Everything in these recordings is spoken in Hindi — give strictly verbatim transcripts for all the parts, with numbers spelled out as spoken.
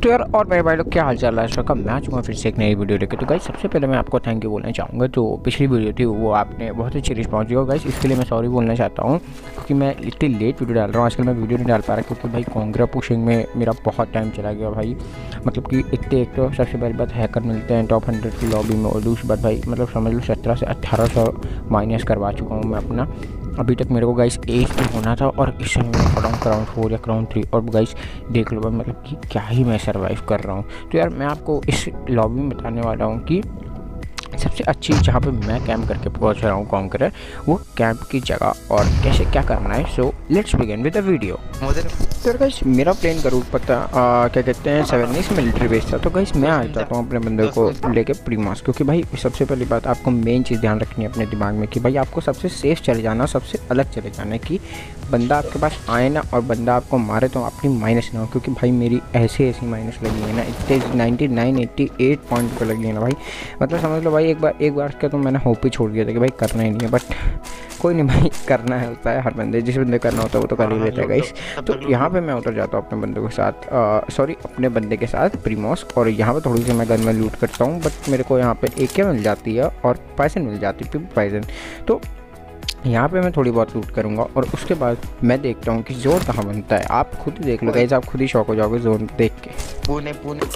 तो यार और मेरे भाई लोग क्या हाल चाल है। इस वक्त मैं आ चुका हूँ फिर से एक नई वीडियो लेके। तो गाइस सबसे पहले मैं आपको थैंक यू बोलना चाहूँगा। जो पिछली वीडियो थी वो आपने बहुत अच्छी रिस्पॉन्स दिया गाइस, इसके लिए मैं सॉरी बोलना चाहता हूँ क्योंकि मैं इतनी लेट वीडियो डाल रहा हूँ। आजकल मैं वीडियो नहीं डाल पा रहा क्योंकि भाई कांग्रेस पुशिंग में मेरा बहुत टाइम चला गया भाई। मतलब कि इतने एक तो सबसे पहली बात हैकर मिलते हैं टॉप हंड्रेड की लॉबी में, और दूसरी बात भाई मतलब समझ लो सत्रह से अट्ठारह सौ माइनस करवा चुका हूँ मैं अपना। अभी तक मेरे को गाइस एज पे होना था और इस समय मैं पड़ा हूँ क्राउंड फोर या क्राउंड थ्री, और गाइस देख लो भाई मतलब कि क्या ही मैं सर्वाइव कर रहा हूँ। तो यार मैं आपको इस लॉबी में बताने वाला हूँ कि सबसे अच्छी जहाँ पे मैं कैंप करके पहुँच रहा हूँ कॉन्करर, वो कैंप की जगह और कैसे क्या करना है। So let's begin with the video. तो गाइस मेरा प्लेन का रूट पता आ, क्या कहते हैं सेवेनिस मिलिट्री बेस था। तो गाइस मैं आ जाता हूँ अपने बंदे को लेके प्रीमास, क्योंकि भाई सबसे पहली बात आपको मेन चीज़ ध्यान रखनी है अपने दिमाग में कि भाई आपको सबसे सेफ चले जाना, सबसे अलग चले जाना है कि बंदा आपके पास आए ना और बंदा आपको मारे तो अपनी माइनस ना हो। क्योंकि भाई मेरी ऐसी ऐसी माइनस लगी है ना, इतने ninety nine eighty eight point पर लगी है ना भाई। मतलब समझ लो भाई एक बार एक बार का तो मैंने होप ही छोड़ दिया था कि भाई करना ही नहीं है, बट कोई नहीं भाई करना है होता है हर बंदे, जिस बंदे करना होता है वो तो कर ही लेता है गाइस। तो यहाँ पे मैं उतर जाता हूँ अपने बंदे के साथ, सॉरी अपने बंदे के साथ प्रीमोस, और यहाँ पे थोड़ी सी मैं गन में लूट करता हूँ। बट मेरे को यहाँ पे ए के मिल जाती है और पैसन मिल जाती है पैसन। तो यहाँ पे मैं थोड़ी बहुत लूट करूँगा और उसके बाद मैं देखता हूँ कि जोन कहाँ बनता है। आप खुद ही देख लो गाइस, आप खुद ही शौक हो जाओगे जोन देख के। पुणे पुणे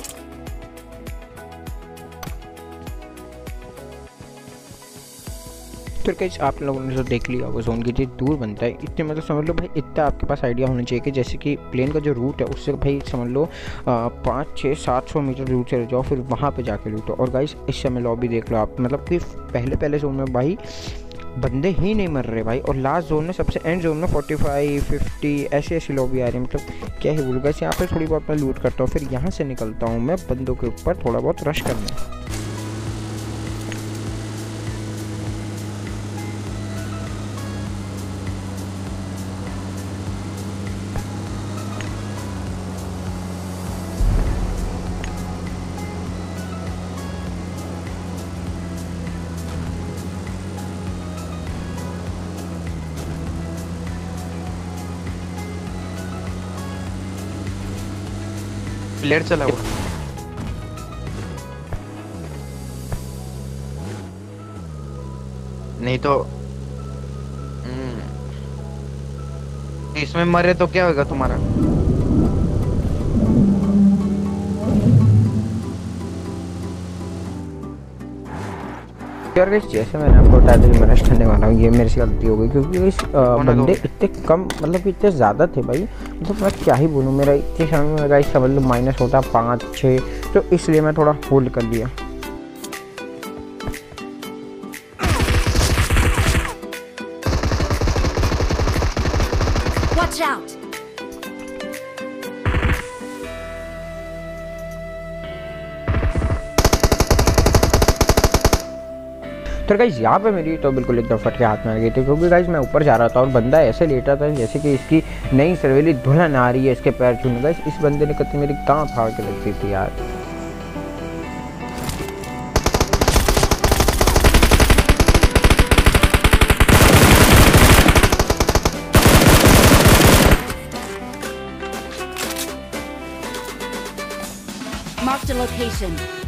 फिर गाइस आप लोगों ने जो देख लिया होगा जोन कितनी दूर बनता है, इतने मतलब समझ लो भाई इतना आपके पास आइडिया होना चाहिए कि जैसे कि प्लेन का जो रूट है उससे भाई समझ लो पाँच छः सात सौ मीटर रूट चले जाओ, फिर वहाँ पे जाके लूटो। और गाइस इस समय लॉबी देख लो आप, मतलब कि पहले पहले जोन में भाई बंदे ही नहीं मर रहे भाई, और लास्ट जोन में सबसे एंड जोन में फोर्टी फाइव फिफ्टी ऐसी ऐसी लॉबी आ रही है। मतलब क्या ही बोलूँ गाइस, यहाँ पे थोड़ी बहुत मैं लूट करता हूँ, फिर यहाँ से निकलता हूँ मैं बंदों के ऊपर थोड़ा बहुत रश करने। प्लेयर चला हुआ नहीं तो इसमें मरे तो क्या होगा तुम्हारा। यार गाइस जैसे मैंने आपको बताया था कि मैं रश करने वाला हूँ, ये मेरे से गलती हो गई क्योंकि इस बंदे इतने कम मतलब इतने ज़्यादा थे भाई। मतलब मैं क्या ही बोलूँ, मेरा इतने समय में गाइस समझ लो माइनस होता पाँच छः, तो इसलिए मैं थोड़ा होल्ड कर लिया। Watch out! तो गाइस यहाँ पे मेरी तो बिल्कुल एकदम फट के हाथ में आ गई थी, क्योंकि गाइस मैं ऊपर जा रहा था और बंदा ऐसे लेटा था जैसे कि इसकी नई सरवेली दुल्हन आ रही है इसके पैर छूने। गाइस इस बंदे ने कभी मेरी कहाँ फाड़ के लगती थी यार। Marked a location.